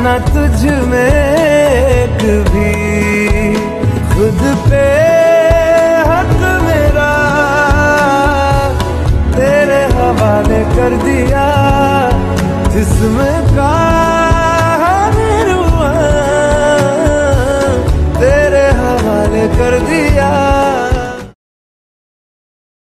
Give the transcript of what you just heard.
न तुझ में एक भी, खुद पे हक मेरा तेरे हवाले कर दिया, जिस्म का